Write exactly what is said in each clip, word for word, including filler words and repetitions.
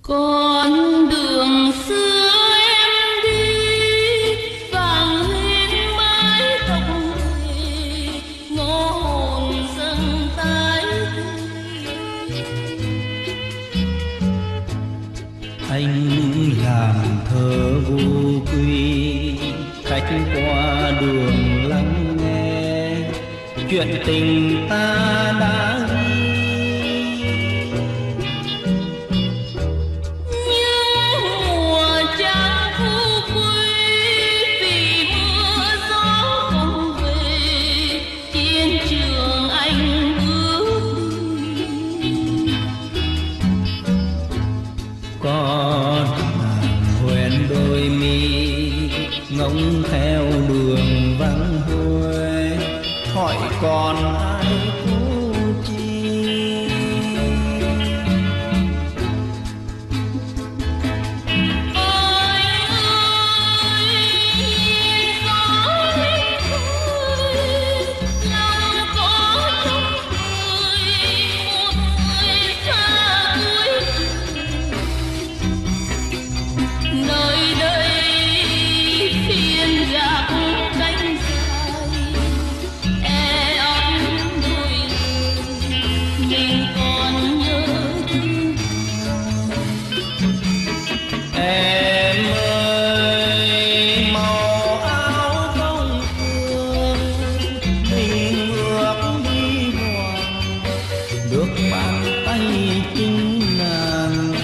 Con đường xưa em đi vàng lên mái tóc về, ngõ hồn dâng tái. Anh làm thơ vô quy, khách qua đường lắng nghe chuyện tình ta đã ghi. Có nàng hoen đôi mi ngóng theo đường vắng hôi, hỏi còn ai cố chi. Ôi ơi gió lên khơi, lòng có trong người một người xa cuối. Nơi đây phiên gác cánh dài, e ấp đôi lời mình còn nhớ thương. Em ơi màu áo không phương, mình ước đi hoàng được bàn tay chính nàng.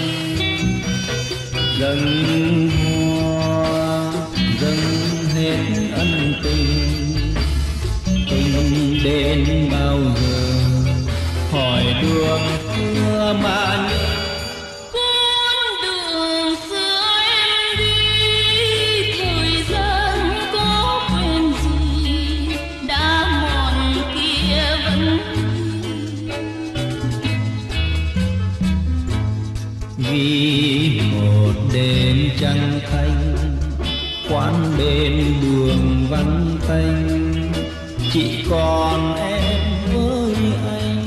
Dâng hoa dâng hết ân tình, tình đến bao giờ hỏi đường xưa mà nhớ. Con đường xưa em đi, thời gian có quên gì, đã mòn kia vẫn Vì một đêm trăng thanh, quán bên đường vắng tanh, chỉ còn em với anh.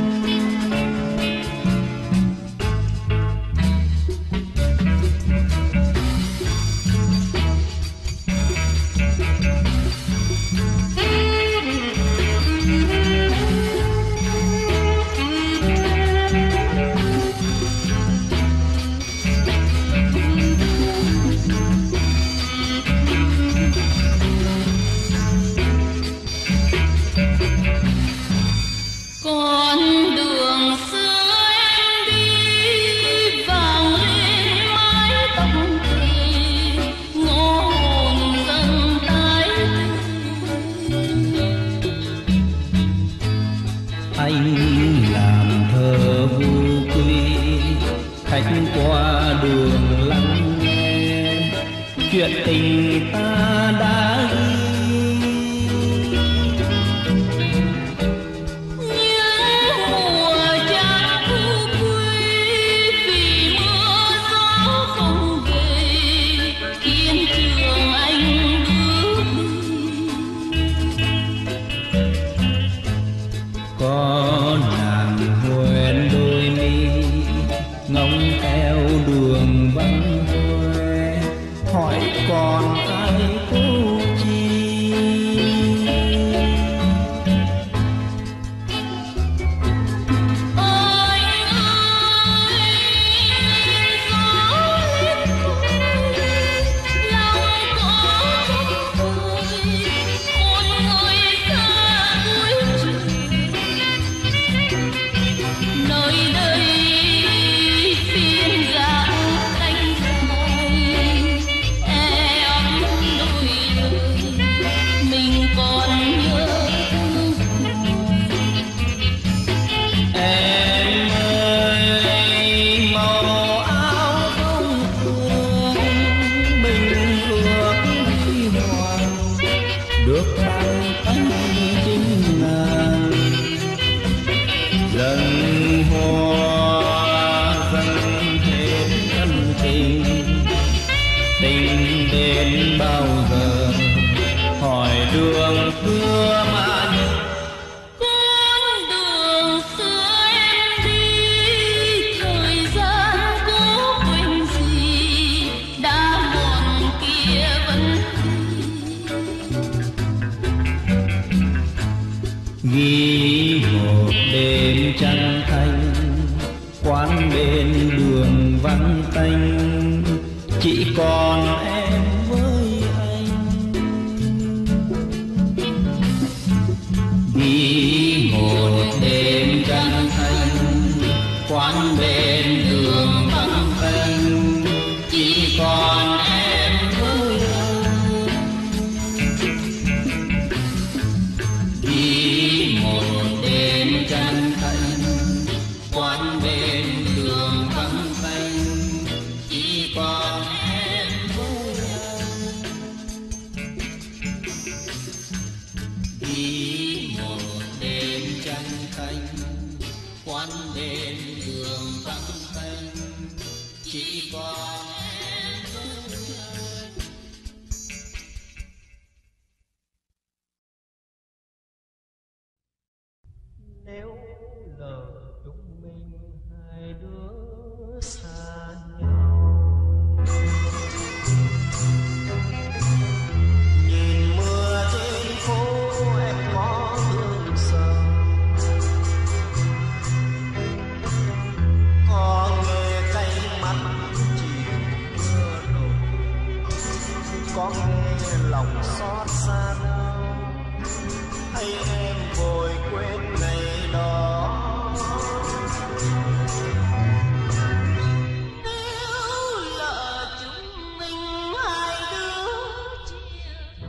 con đường xưa em đi vàng lên mái tóc về, ngõ hồn dâng tái. Anh làm thơ vô quy, khách qua đường lắng nghe chuyện tình ta đã ghi. Có nàng hoen đôi mi ngóng theo đường vắng hôi, hỏi còn ai cố chi. Ôi ơi gió lên khơi, lòng có trong người một người xa cuối trời. Nơi đây phiên gác cánh dài, e ấp đôi lời mình còn nhớ thương. Em ơi màu áo không phương, mình ước huy hoàng được bàn tay chính nàng. Dâng hoa dâng hết ân tình, tình đến bao giờ hỏi đường xưa mà nhớ. Con đường xưa em đi, thời gian có một đêm trăng thanh, quán bên đường vắng tanh, chỉ còn em với anh. Đi một đêm trăng thanh, quán bên đường vắng tanh, chỉ còn em với anh. Đi một đêm trăng thanh, quán bên đường vắng tanh, chỉ còn em với anh. Đi một đêm trăng thanh, quán bên đường vắng tanh, chỉ còn em với anh. Nếu lỡ chúng mình hai đứa xa nhau, nhìn mưa trên phố em có thương sầu, có nghe cay mắt chiều mưa đổ, có nghe lòng xót xa đau, hay em vội quên ngày đó. Nếu lỡ chúng mình hai đứa chia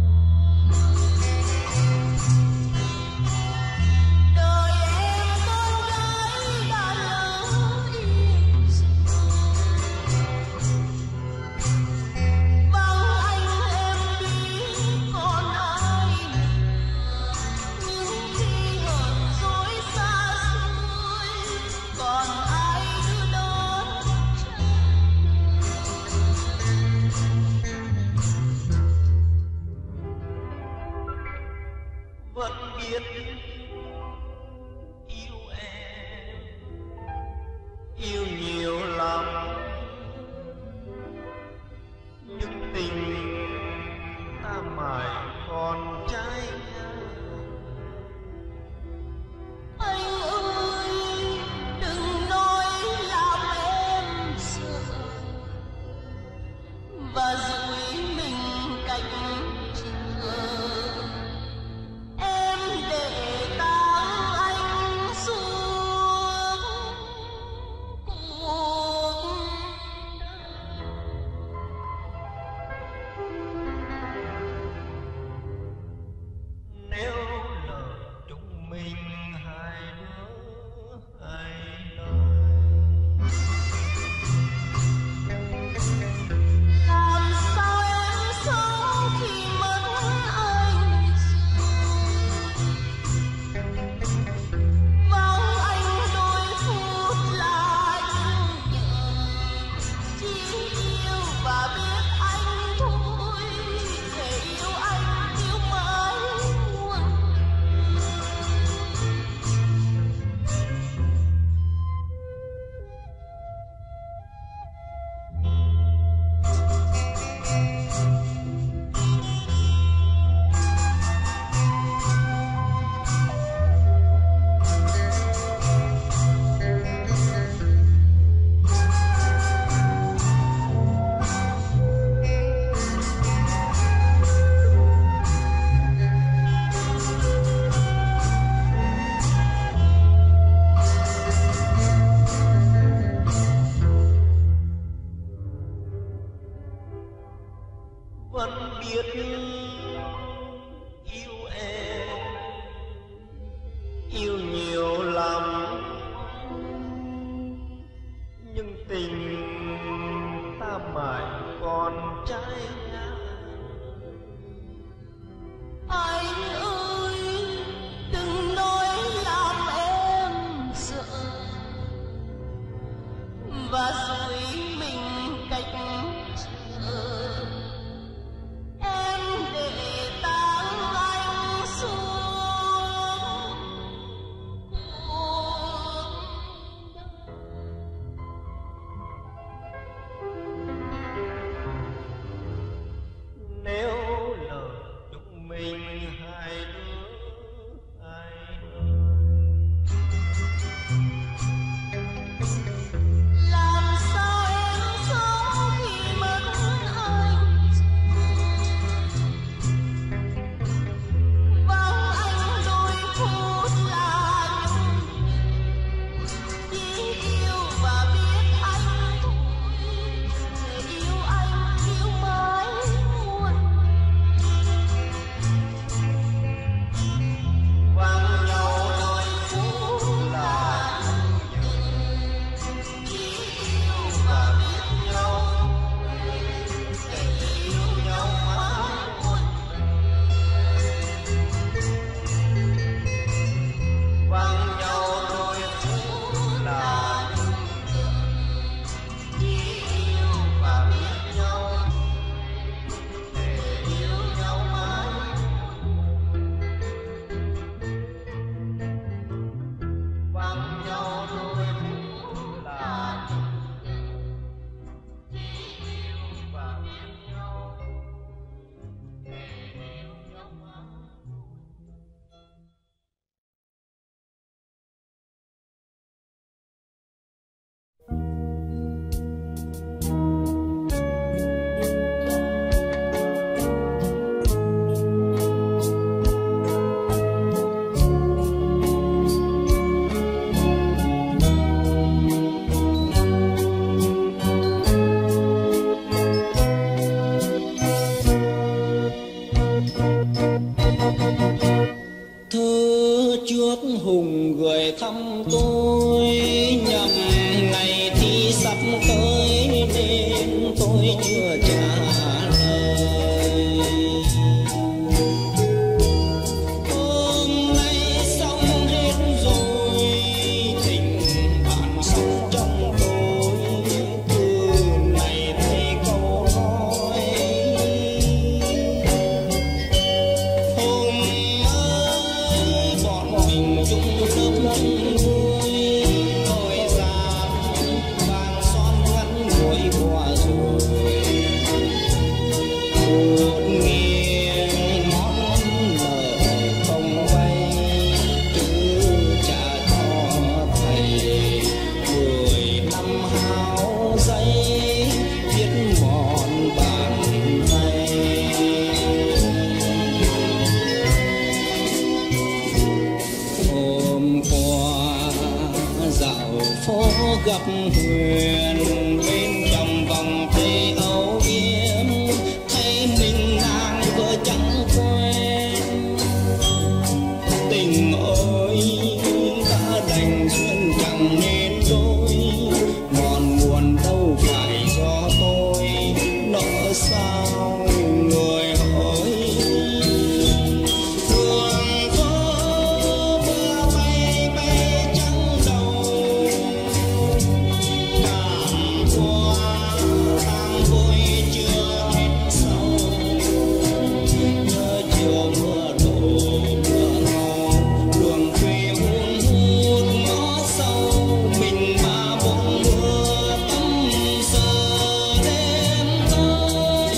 đời, em con gái đã lỡ yêu rồi. Vắng anh em đi còn ai nữa, những khi hờn dỗi xa xôi, còn ai đưa đón vẫn biết yêu em, yêu nhiều lắm, nhưng tình ta mãi còn trái ngang. Anh ơi đừng nói làm em sợ, và dụi mình cạnh chờ. Em để tang anh xuống cuộc đời. Nếu lỡ chúng mình hai đứa hai nơi, làm sao em sống khi mất anh rồi. Vắng anh đôi phút lại nhớ, chỉ yêu và biết anh thôi, để yêu anh yêu mãi muôn. Vẫn biết yêu em, yêu nhiều lắm, nhưng tình ta mãi còn trái ngang. Anh ơi đừng nói làm em sợ, và dụi mình cách chờ. Em để tang anh xuống cuộc đời. Nếu lỡ chúng mình hai đứa hai nơi, thăm tôi nhằm ngày thi sắp tới nên tôi chưa trả lời. Hôm nay xong hết rồi, tình bạn sống trong tôi, từ này thấy câu nói. Hôm ấy bọn mình chung lớp lớp vui, tôi dám vàng son ngắn ngồi qua rồi. Một nghiêng món nợ không vay, cứ trả cho thầy. Mười năm hao giấy, viết mòn bàn tay. Hôm qua dạo phố gặp Huyền, bên trong vòng tay âu yếm, thấy mình nàng vợ chẳng quen. Tình ơi đã đành duyên chẳng nên đôi, ngọn nguồn đâu phải do tôi, nỡ sao người hỡi. Đường phố mưa bay bay trắng đầu, cảm qua tháng vui chưa hết sầu. Nhớ chiều mưa đổ mưa ngâu, đường quê hun hút ngõ sâu, mình mà bỗng mưa tắm giờ đêm tới.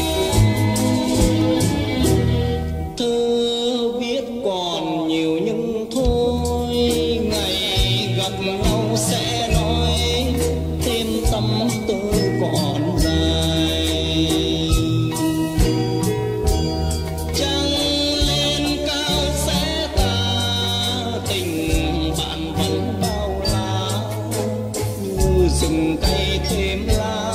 Thơ viết còn nhiều nhưng thôi, ngày gặp nhau sẽ nói thêm tâm tư còn dài. Trăng lên cao sẽ tà, tình bạn vẫn bao la, như rừng cây thêm lá.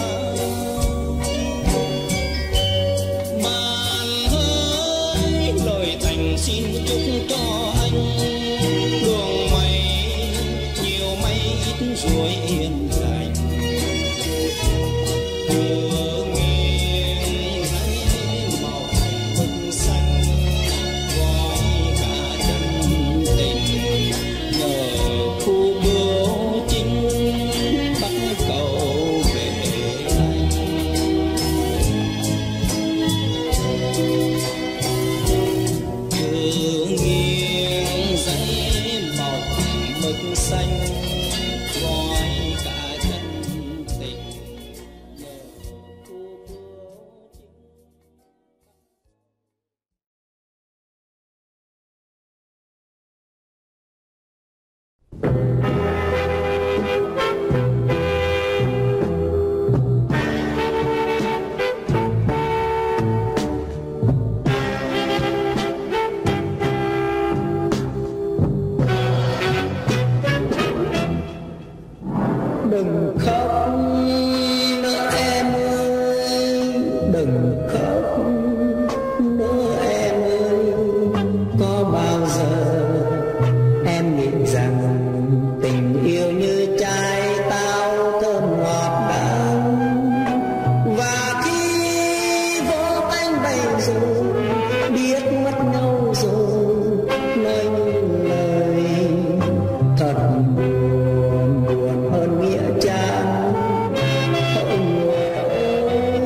Bạn ơi lời thành xin chúc cho anh, đường mây nhiều mây ít rồi yên lành. Đưa nghiêng giấy màu mực xanh, gói cả chân tình, nhờ khu bướu chính bắt cầu về anh. Đưa nghiêng giấy màu mực xanh, gói cả chân tình, nhờ khu bướu chính. Đừng khóc nữa em ơi, đừng khóc nữa em ơi. Có bao giờ em nghĩ rằng tình yêu như trái táo thơm ngọt đắng, và khi vỗ cánh bay rồi biết mất nhau rồi, nói những lời thật buồn, buồn hơn nghĩa trang. Hỡi người ơi,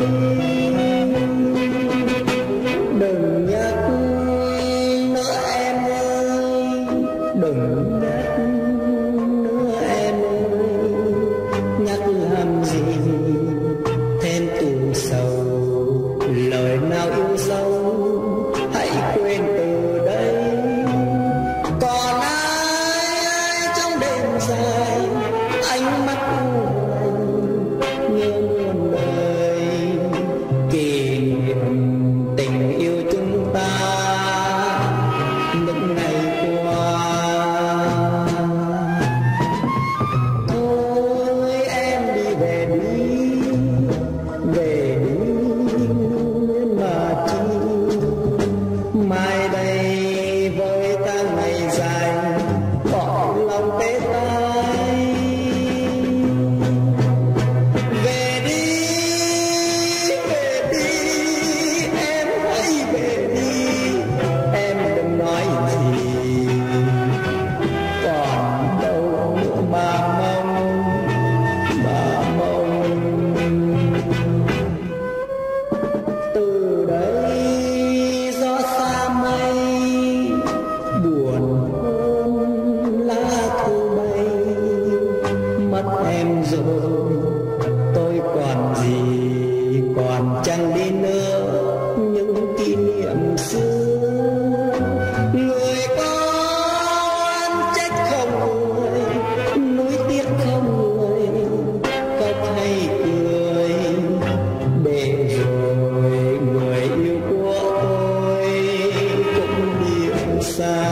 đừng nhắc nữa em ơi, đừng nhắc nữa em ơi. Nhắc làm gì thêm tù sầu, lời nào yêu sâu hãy quên từ đây. Còn ai ai trong đêm dài, ánh mắt u hoài như muôn lời, kỷ niệm tình yêu chúng ta những ngày qua. rồi tôi còn gì, còn chẳng đi nữa những kỷ niệm xưa. Người con trách không người, nuối tiếc không người, khóc hay cười để rồi người yêu của tôi cũng đi xa.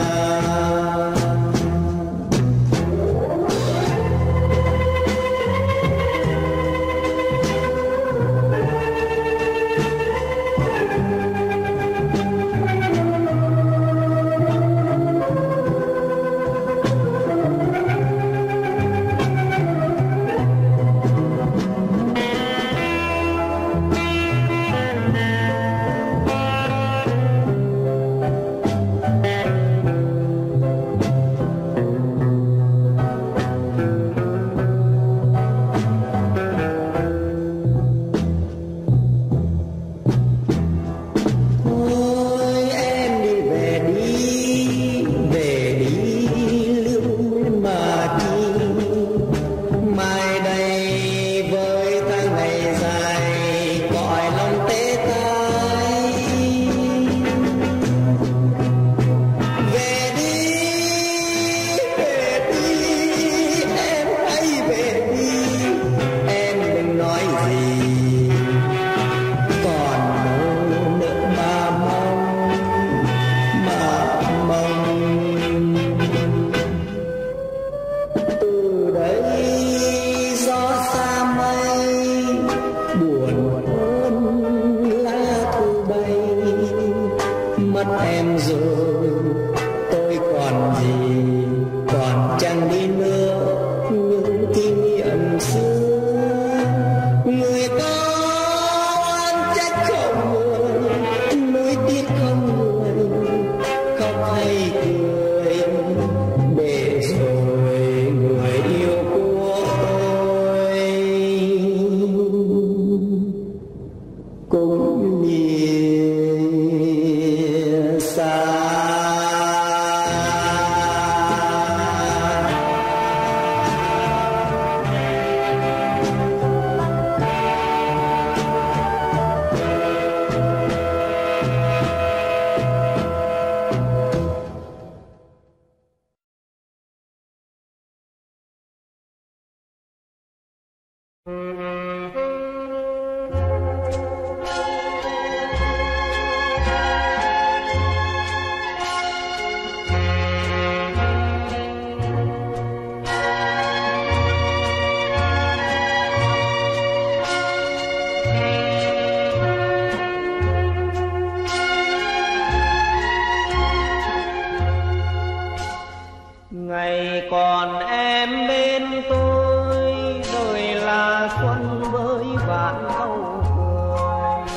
Ngày còn em bên tôi, đời là xuân với vạn câu cười.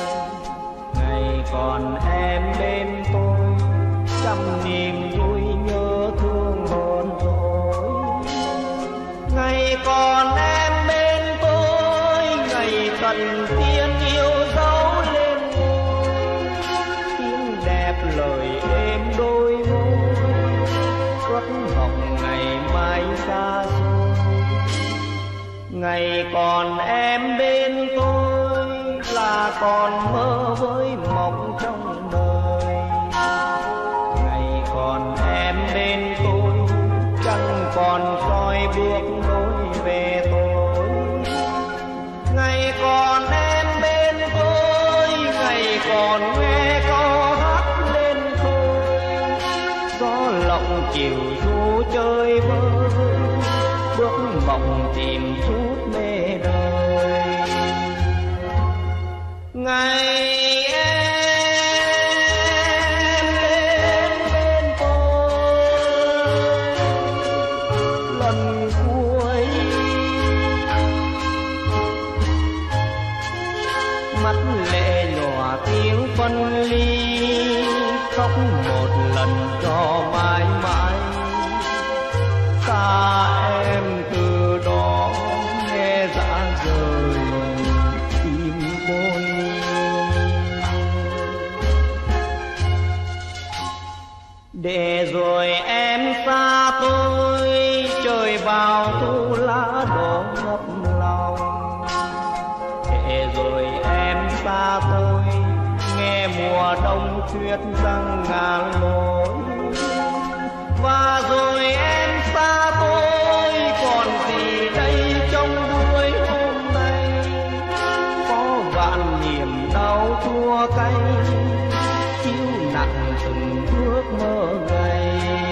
Ngày còn em bên tôi, trăm niềm vui nhớ thương hồn tôi. Ngày còn em bên tôi, ngày cần tiên yêu dấu lên môi. Tiếng đẹp lời êm đôi môi, ước mộng ngày mai xa xôi. Ngày còn em bên tôi là còn mơ với mộng trong đời. Ngày còn em bên tôi chẳng còn soi bước lối về tôi. Ngày còn em bên tôi, ngày còn nghe câu hát lên khơi. Gió lộng chiều du chơi vơi, bước mộng tìm chút mê đời. Ngày em đến bên tôi lần cuối, mắt lệ nhòa tiếng phân ly, khóc một lần cho mãi mãi. Xa em từ đó nghe dã rời tim tôi. Để rồi em xa tôi, trời vào thu lá đổ ngập lòng. thuyết rằng ngả lối. Và rồi em xa tôi còn gì đây trong buổi hôm nay, có vạn niềm đau thua cay chiếu nặng từng bước mơ ngày.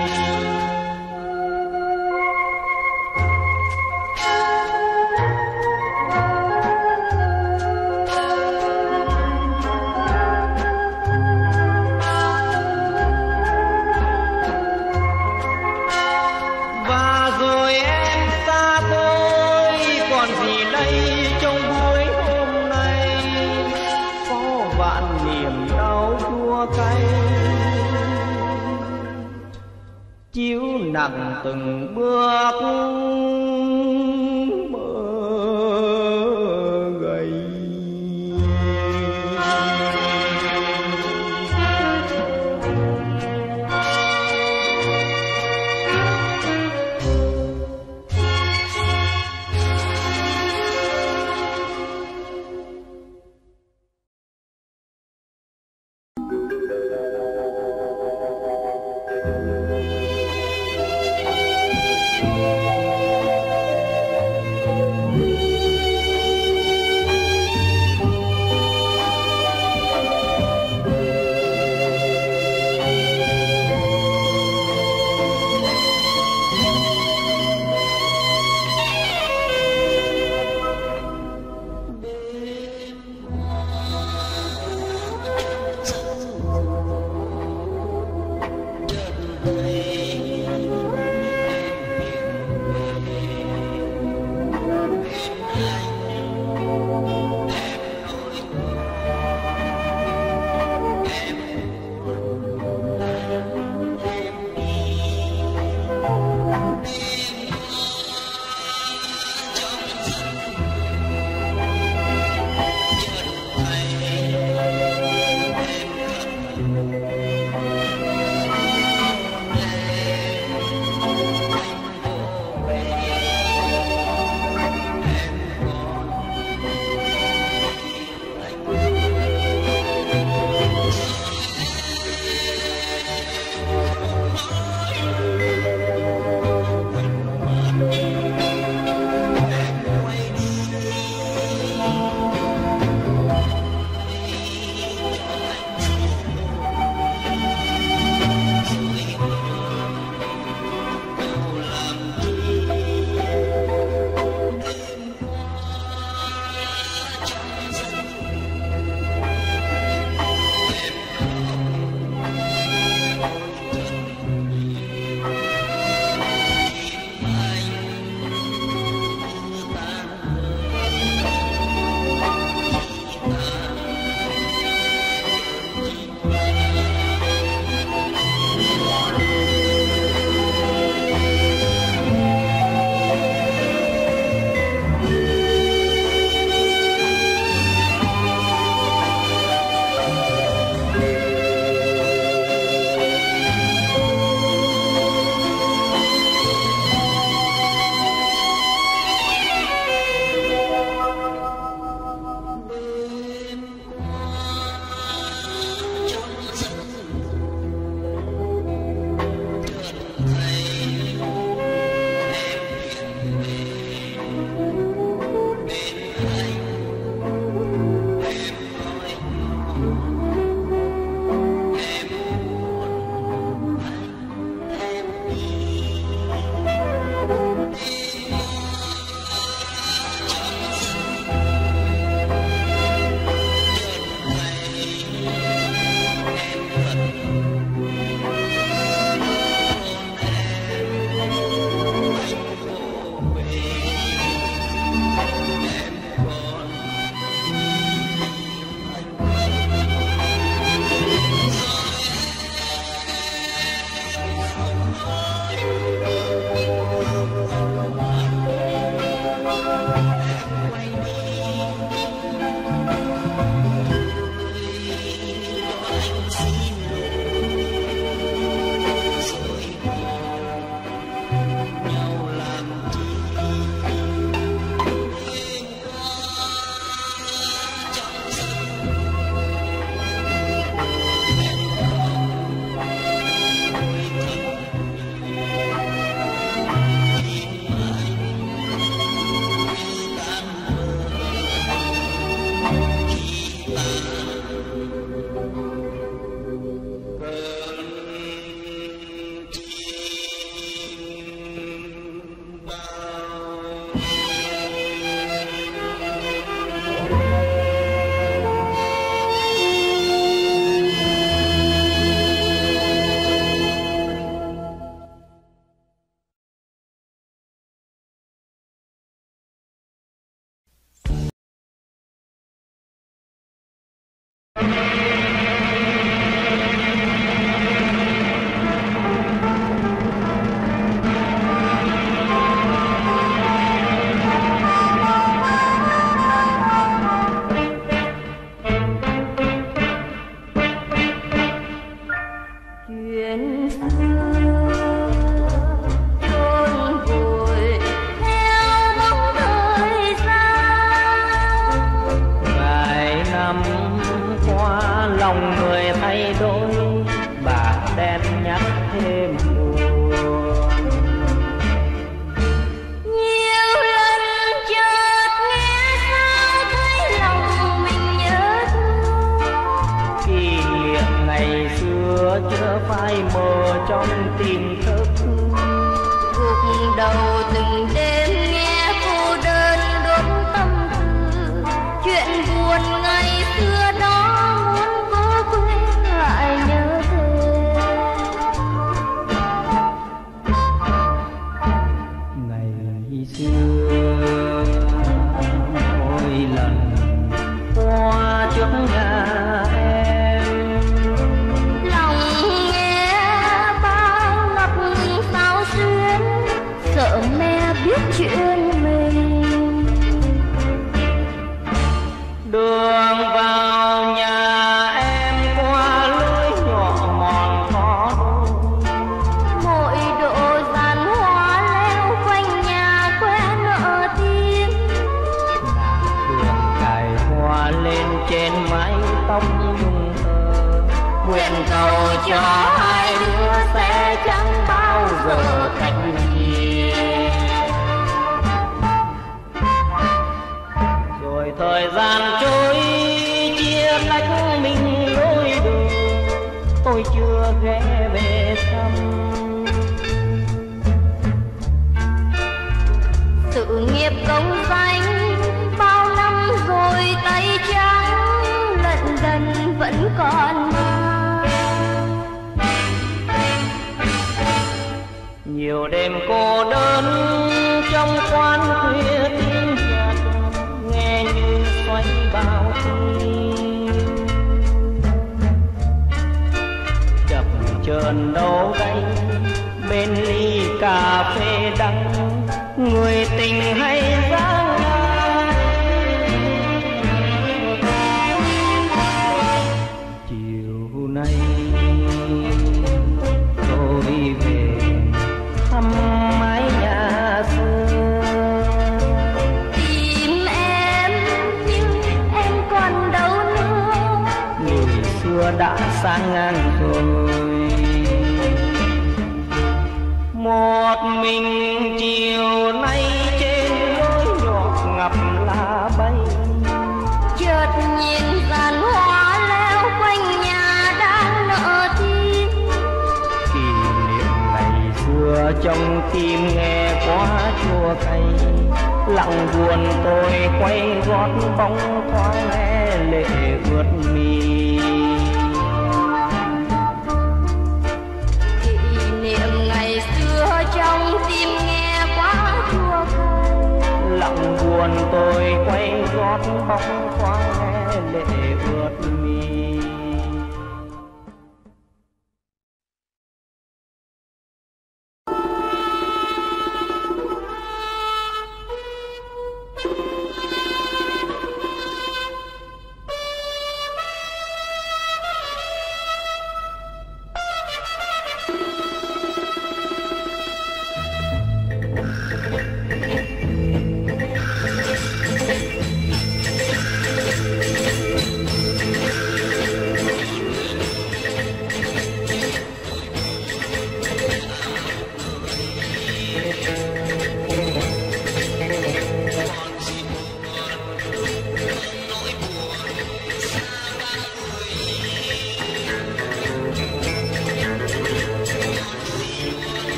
Chiếu nặng từng bước mơ gầy.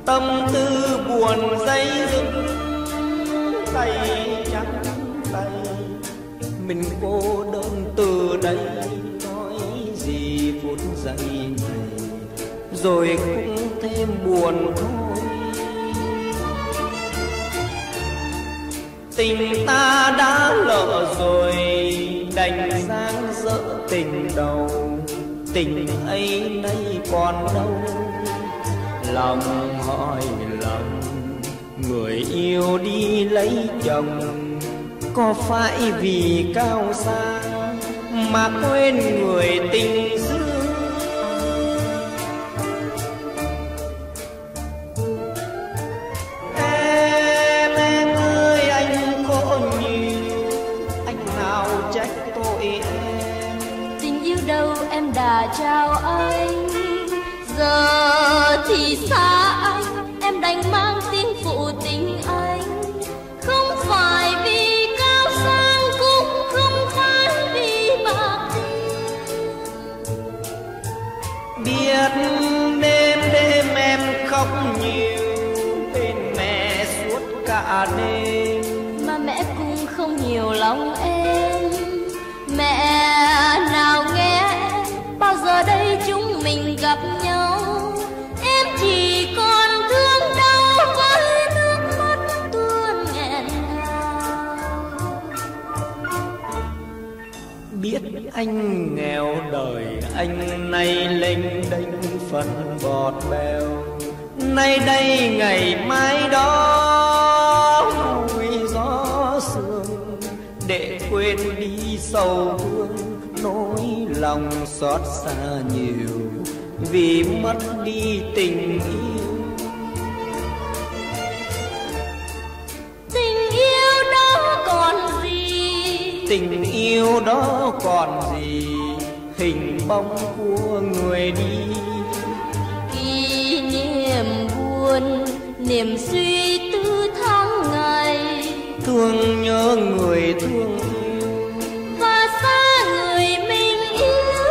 tâm tư buồn dây dứt, tay trắng tay mình cô đơn từ đây, nói gì phút giây này rồi cũng thêm buồn thôi. Tình ta đã lỡ rồi, đành dang dỡ tình đầu, tình ấy nay còn đâu. Lòng hỏi lòng, người yêu đi lấy chồng, có phải vì cao sang mà quên người tình xưa? Em, em ơi anh khổ nhiều, anh nào trách tội em. Tình yêu đâu em đã trao anh, giờ thì xa anh, em đành mang tiếng phụ tình anh. Không phải vì cao sang, cũng không phải vì bạc tiền. Biết đêm đêm em khóc nhiều bên mẹ suốt cả đêm, mà mẹ cũng không hiểu lòng em. Mẹ nào nghe em, bao giờ đây chúng mình gặp nhau. Em chỉ còn thương đau với nước mắt tuôn nghẹn ngào. biết anh nghèo đời anh nay lênh đênh phần bọt bèo. Nay đây ngày mai đó vui gió sương, để quên đi sầu vương nỗi lòng xót xa nhiều vì mất đi tình yêu. Tình yêu đó còn gì, Tình yêu đó còn gì, hình bóng của người đi. kỷ niệm buồn, niềm suy tư tháng ngày, Thương nhớ người thương yêu và xa người mình yêu.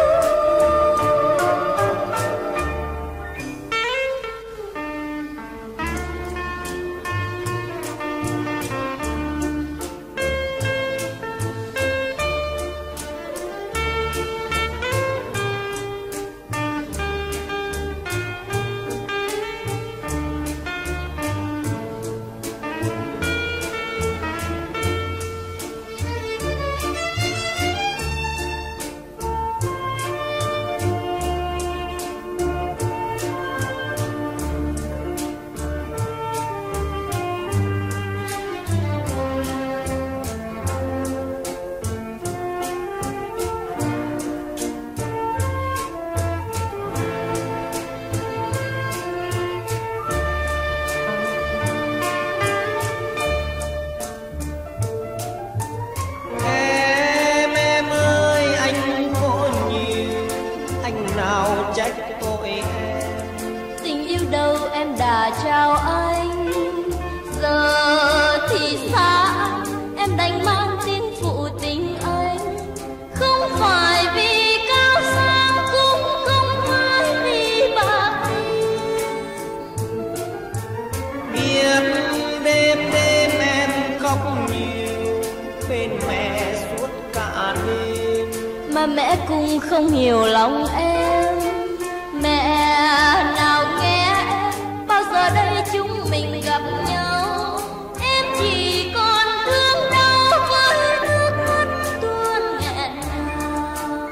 Em, em ơi anh có nhiều, anh nào trách tội em. Tình yêu đâu em đã trao anh, giờ thì xa anh, em đành mang tiếng phụ tình anh. Không phải vì cao sang, cũng không phải vì bạc tiền. Biết đêm đêm em khóc nhiều bên mẹ suốt cả đêm, Mà mẹ cũng không hiểu lòng em. Mẹ nào nghe em, bao giờ đây chúng mình gặp nhau. Em chỉ còn thương đau với nước mắt tuôn nghẹn ngào.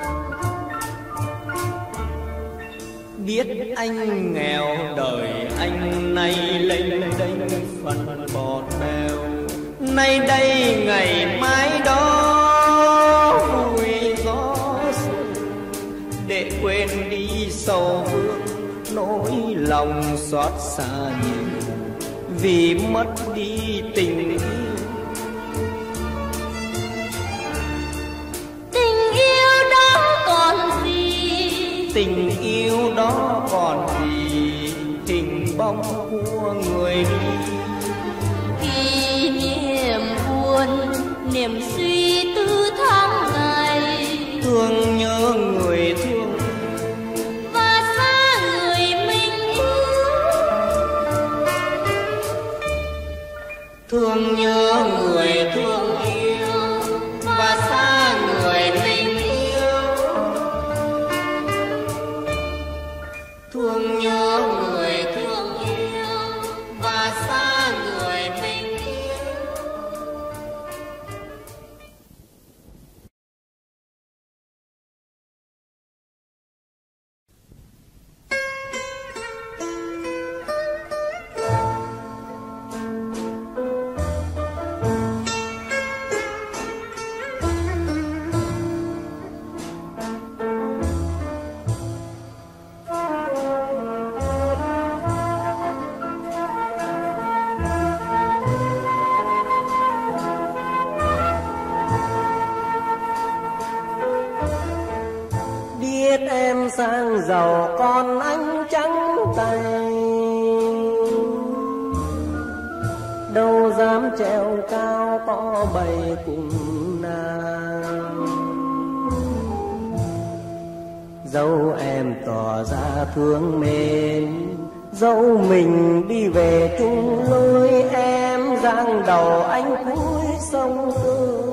biết anh nghèo đời anh nay lênh đênh phần bọt bèo. Nay đây ngày mai đó vui gió sương, để quên đi sầu vương nỗi lòng xót xa nhiều vì mất đi tình yêu. Tình yêu đó còn gì, Tình yêu đó còn gì, hình bóng của người đi. kỷ niệm buồn, niềm suy tư tháng ngày, Thương nhớ người thương và xa người mình yêu. thương nhớ người thương yêu và xa người mình yêu, thương nhớ người thương yêu và xa người mình yêu. Em sang giàu còn anh trắng tay, đâu dám trèo cao to bày cùng nàng. Dẫu em tỏ ra thương mến, dẫu mình đi về chung lối, em giang đầu anh cúi sông Hương.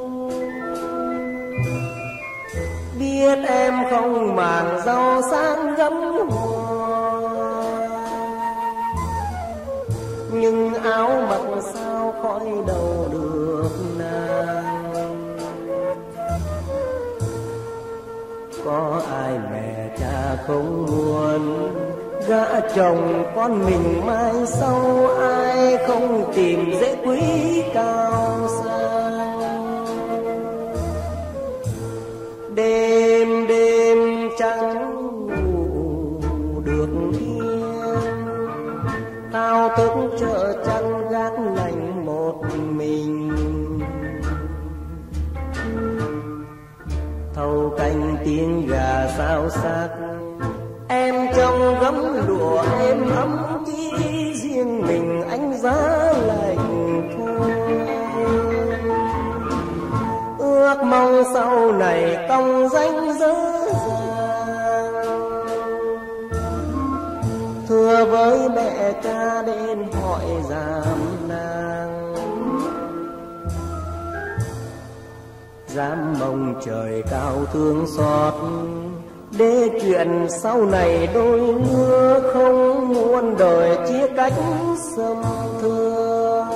Biết em không màng giàu sang gấm hoa, nhưng áo mặc sao khỏi đầu được nàng. Có ai mẹ cha không muốn gả chồng con mình mai sau, ai không tìm dễ quý cao sang. Đêm đêm chẳng ngủ được yên, thao thức chợ chăn gác lạnh một mình. Thâu canh tiếng gà sao xác, em trong gấm lụa êm ấm chỉ riêng mình anh giá lạnh thôi. Ước mong sau này công danh dở dàng, thưa với mẹ cha đến hỏi giám nàng. Dám mong trời cao thương xót, để chuyện sau này đôi lứa không muôn đời chia cách xâm thương.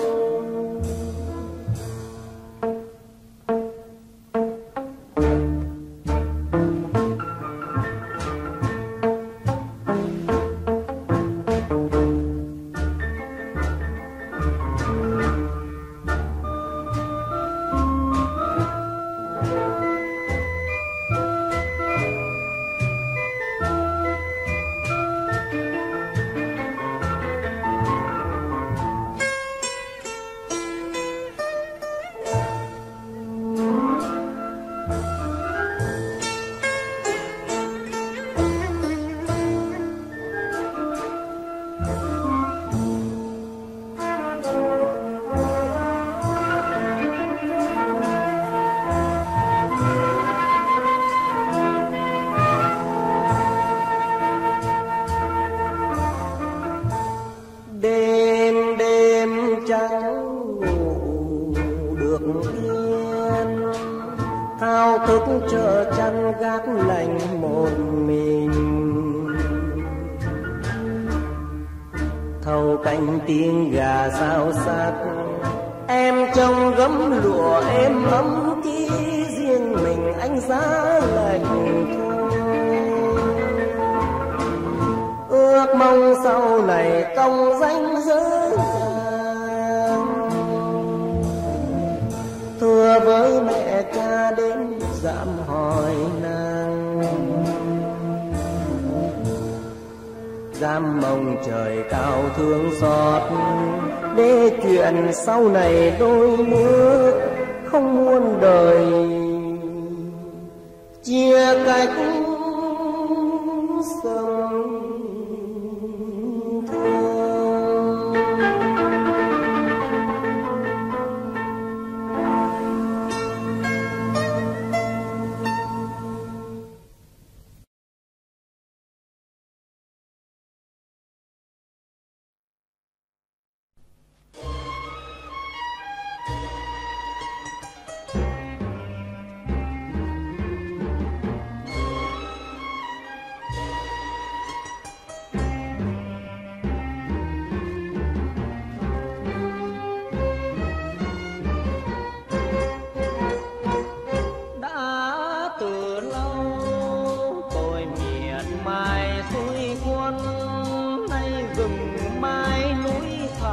Chợ chăn gác lạnh một mình, thâu canh tiếng gà sao xác, em trong gấm lụa êm ấm chỉ riêng mình anh giá lạnh thôi. Ước mong sau này công danh dở dàng, thưa với mẹ cha đến dám hỏi nàng. Dám mong trời cao thương xót, để chuyện sau này đôi lứa không muôn đời chia cách sông thương.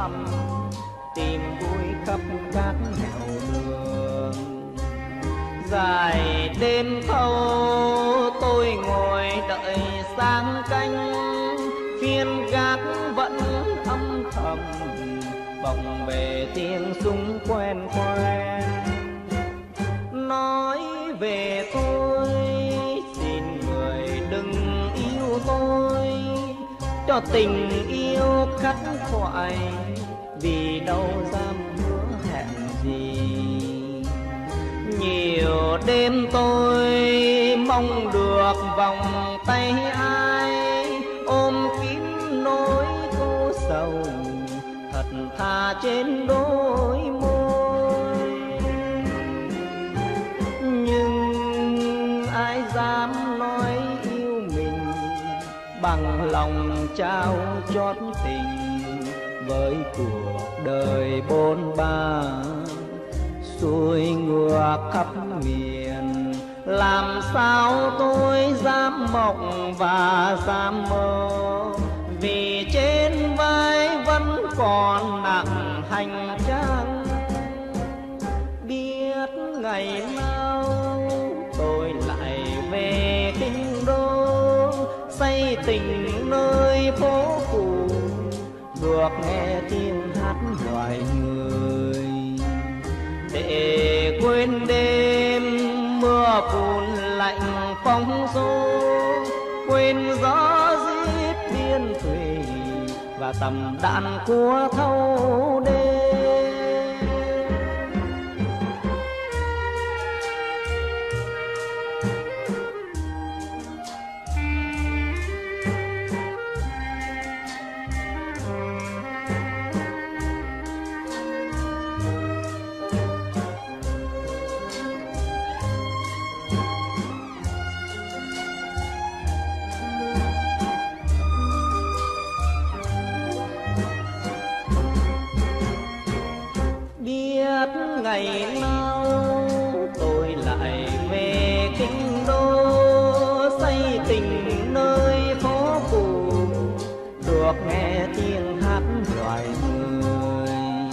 thăm, tìm vui khắp các nẻo đường. Dài đêm thâu tôi ngồi đợi sáng canh, phiên gác vẫn âm thầm vọng về tiếng súng quen quen. Nói về tôi xin người đừng yêu tôi, cho tình yêu khắc khoải, vì đâu dám hứa hẹn gì. Nhiều đêm tôi mong được vòng tay ai, ôm kín nỗi cô sầu thật thà trên đôi môi. Nhưng ai dám nói yêu mình bằng lòng trao chót tình, với cuộc đời bôn ba xuôi ngược khắp miền. Làm sao tôi dám mộng và dám mơ, vì trên vai vẫn còn nặng hành trang. Biết ngày nào tôi lại về kinh đô, say tình nơi phố cũ, được nghe tiếng hát loài người. Để quên đêm mưa phùn lạnh phong xô, quên gió rít biên thùy và tầm đạn của thâu đêm. Ngày nào tôi lại về kinh đô, say tình nơi phố cũ, được nghe tiếng hát loài người.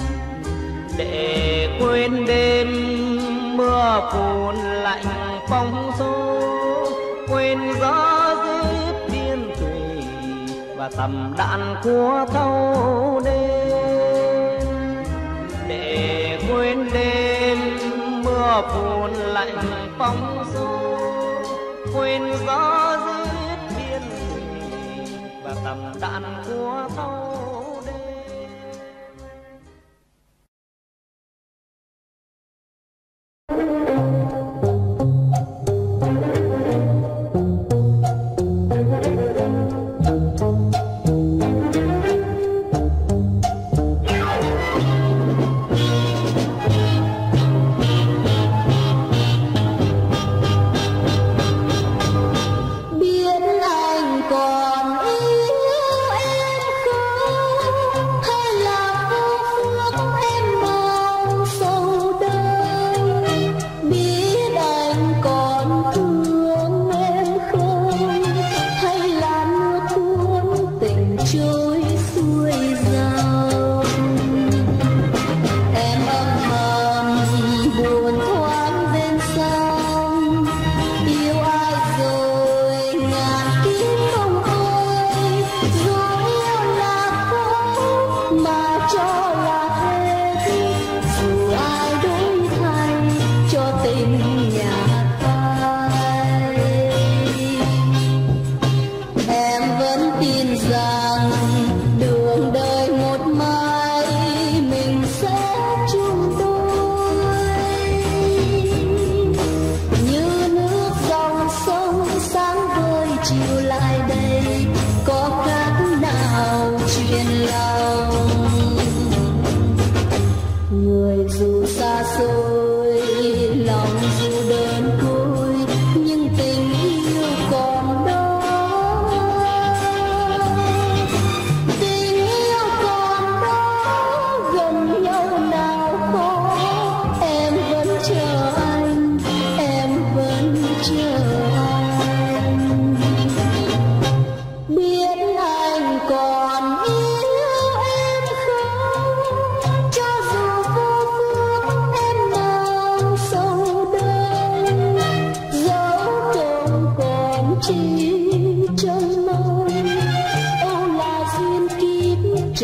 Để quên đêm mưa phùn lạnh phong xô, quên gió rít biên thùy và tầm đạn của thâu đêm. Để quên đêm mưa phùn lạnh phong xô, quên gió rít biên thùy và tầm đạn của thâu đêm.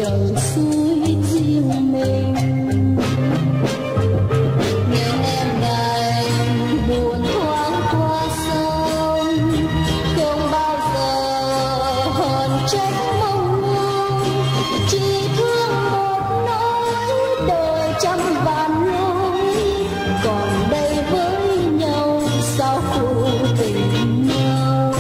trời suối riêng mình. Nghe em đài buồn thoáng qua sông, không bao giờ hờn trách mong nhau, chỉ thương một nỗi đời trăm vạn lối, còn đây với nhau sao phụ tình nhau.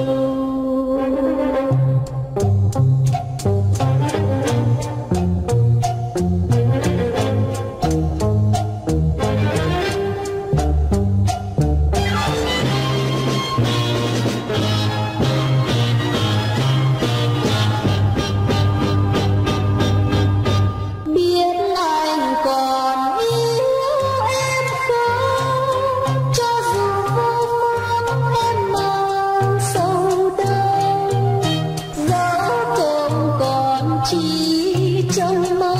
Biết anh còn yêu em không, cho dù vô phương em mang sâu đau, dẫu không còn chỉ trong mơ.